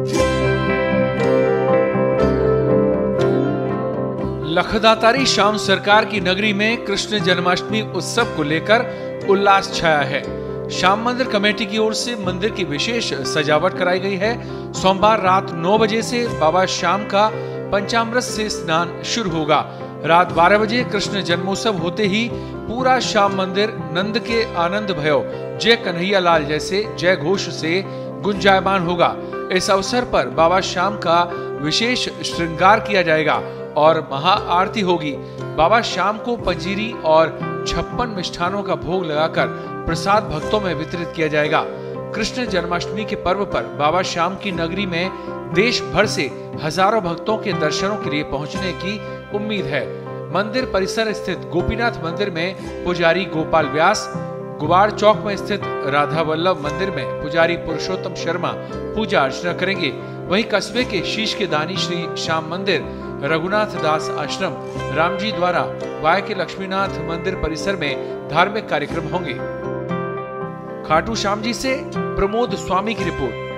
लखदातारी श्याम सरकार की नगरी में कृष्ण जन्माष्टमी उत्सव को लेकर उल्लास छाया है। श्याम मंदिर कमेटी की ओर से मंदिर की विशेष सजावट कराई गई है। सोमवार रात 9 बजे से बाबा श्याम का पंचामृत से स्नान शुरू होगा। रात 12 बजे कृष्ण जन्मोत्सव होते ही पूरा श्याम मंदिर नंद के आनंद भयो जय कन्हैया लाल जैसे जय घोष से गुंजायमान होगा। इस अवसर पर बाबा श्याम का विशेष श्रृंगार किया जाएगा और महाआरती होगी। बाबा श्याम को पंजीरी और 56 मिष्ठानों का भोग लगाकर प्रसाद भक्तों में वितरित किया जाएगा। कृष्ण जन्माष्टमी के पर्व पर बाबा श्याम की नगरी में देश भर से हजारों भक्तों के दर्शनों के लिए पहुंचने की उम्मीद है। मंदिर परिसर स्थित गोपीनाथ मंदिर में पुजारी गोपाल व्यास, गुबाड़ चौक में स्थित राधा वल्लभ मंदिर में पुजारी पुरुषोत्तम शर्मा पूजा अर्चना करेंगे। वहीं कस्बे के शीश के दानी श्री श्याम मंदिर, रघुनाथ दास आश्रम, रामजी द्वारा वाय के लक्ष्मीनाथ मंदिर परिसर में धार्मिक कार्यक्रम होंगे। खाटू श्याम जी से प्रमोद स्वामी की रिपोर्ट।